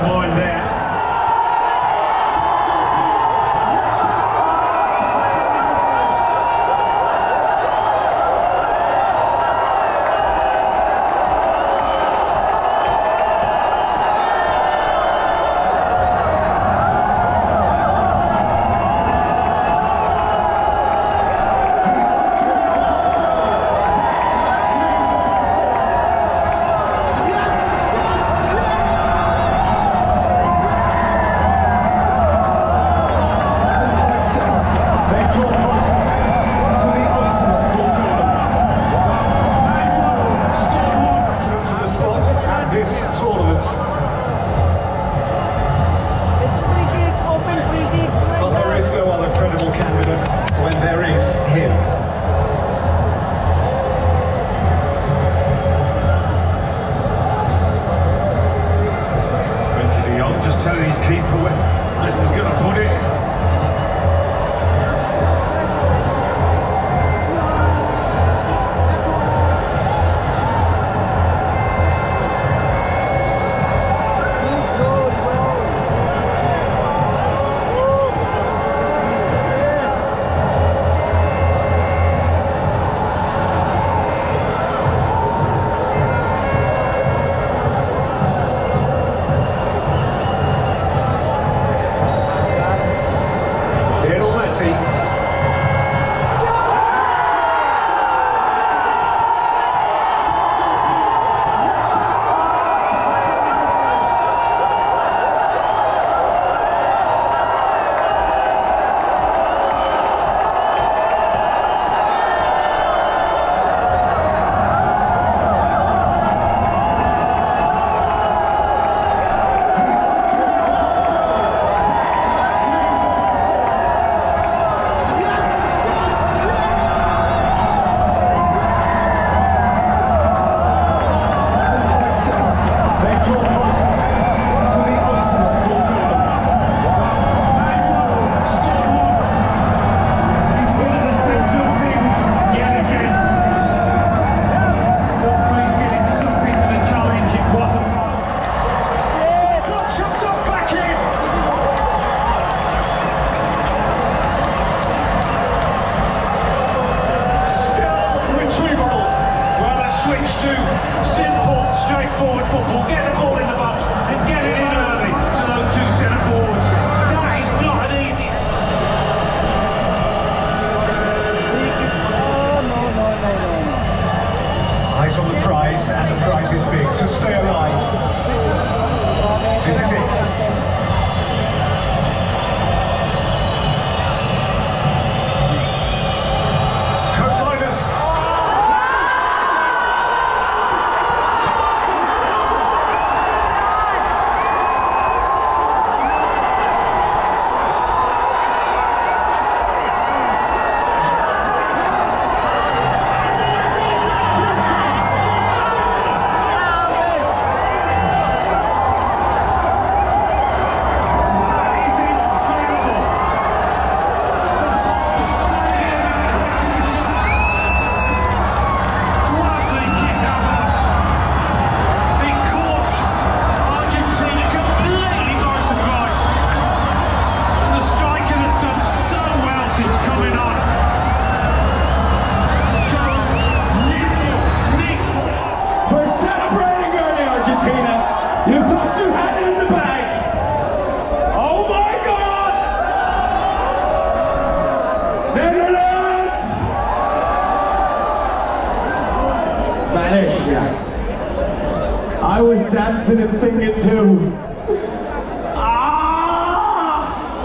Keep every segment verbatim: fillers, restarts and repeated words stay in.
mind there. Telling his keeper where this is going to put it. Straightforward football, get the ball in the box and get it in early to those two centre forwards. That is not an easy. No, no, no, no, no. Eyes on the prize, and the prize is big. To stay alive. This is it. You thought you had it in the bag. Oh my God! Netherlands! Malaysia. I was dancing and singing too. Ah!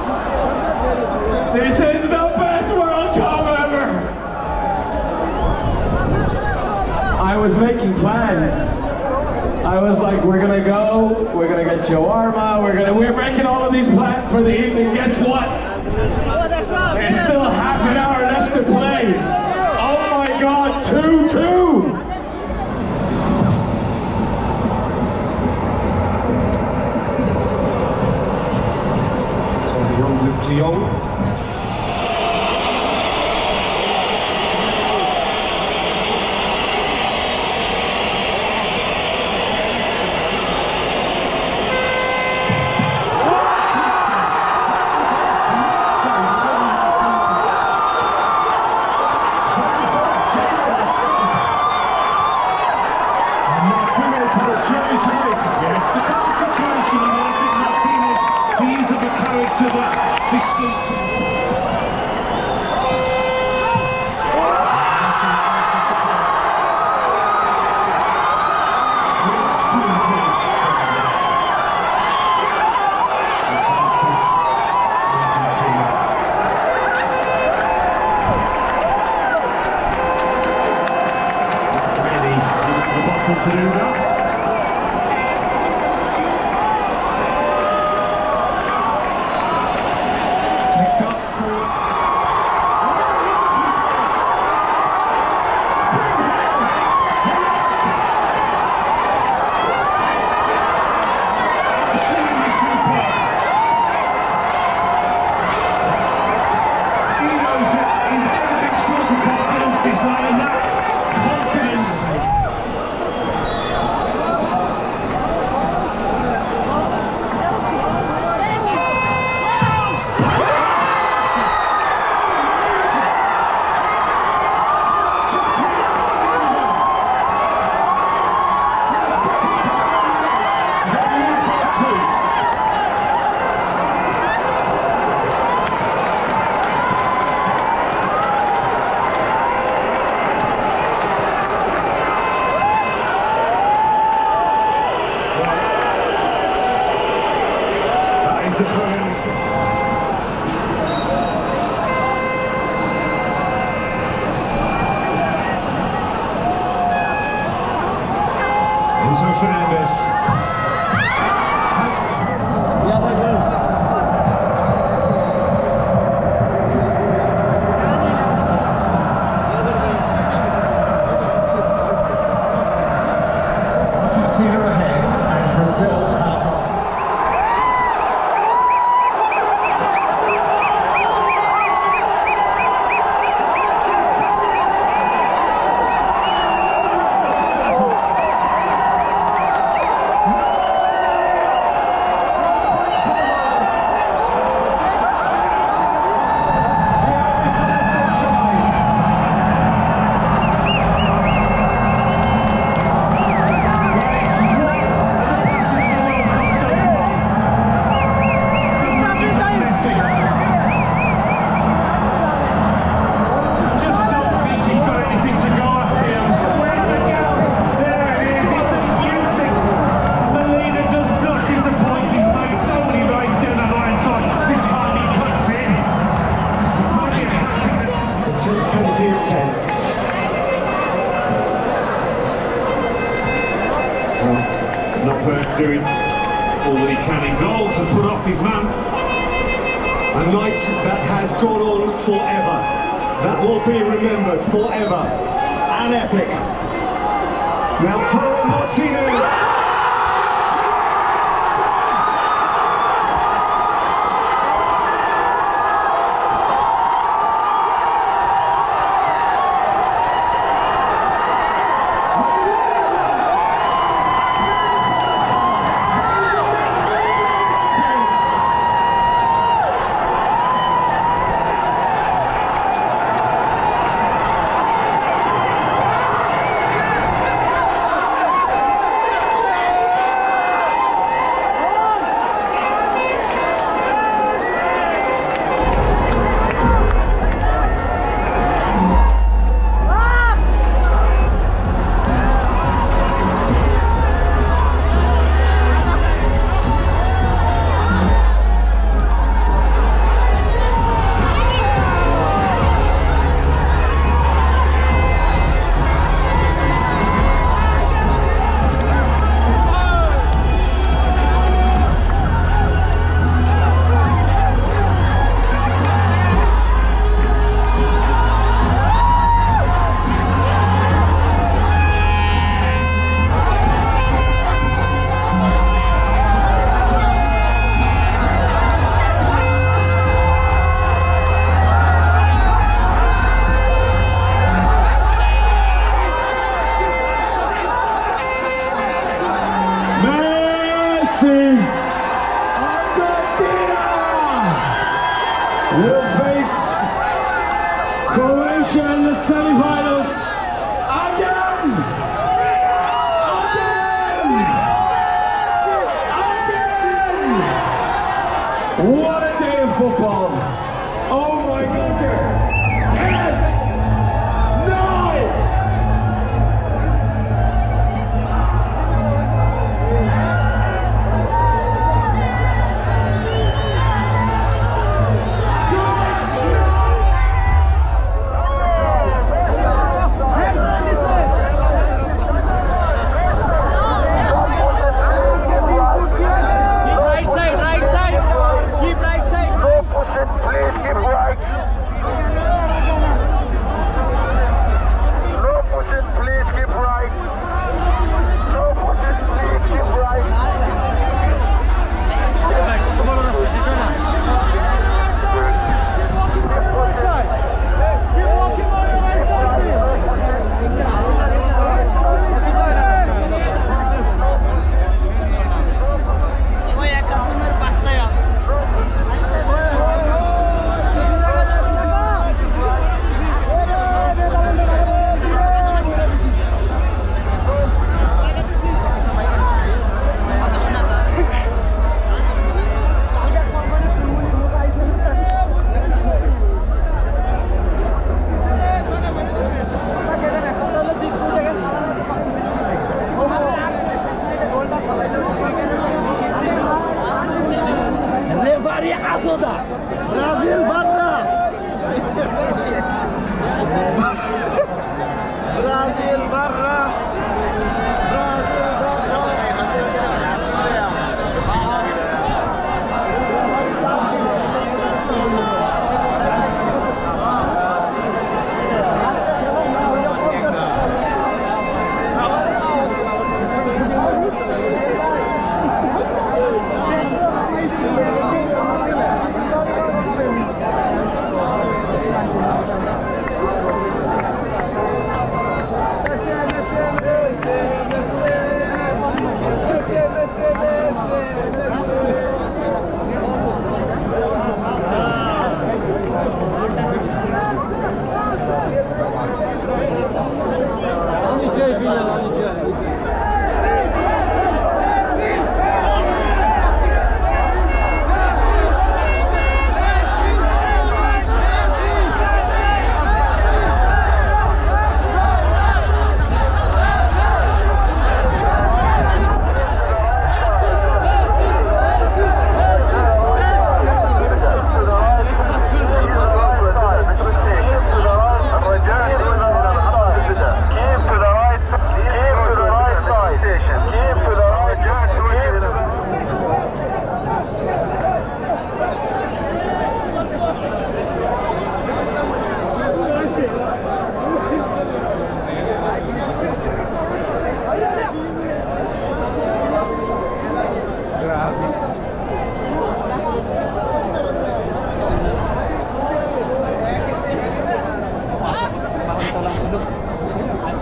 This is the best World Cup ever. I was making plans. I was like, we're gonna go, we're gonna get shawarma, we're gonna, we're making all of these plans for the evening. Guess what? There's still half an hour left to play. Oh my God, two two! So de Jong, Luc de Jong. of that, this suits him. To do that. Next up for He knows that he's never been short of confidence this night, and that confidence. It's a brilliant Enzo Fernandez. Argentina ahead and Brazil out. Knopper doing all that he can in goal to put off his man. A night that has gone on forever. That will be remembered forever. An epic. Lautaro Martinez.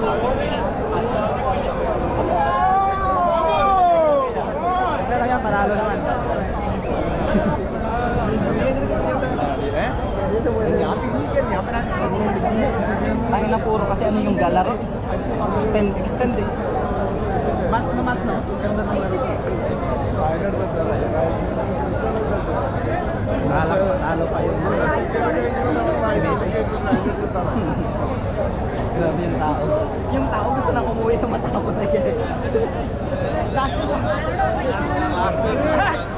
Pero yan, panalo naman. Eh? Tangin na puro kasi ano yung galaro. Extend, extend eh. Mas na mas no? Ganda ng laro. Talo, talo pa yun. Grabe yung tao. Yung tao gusto nang umuwi na matapos eh. Last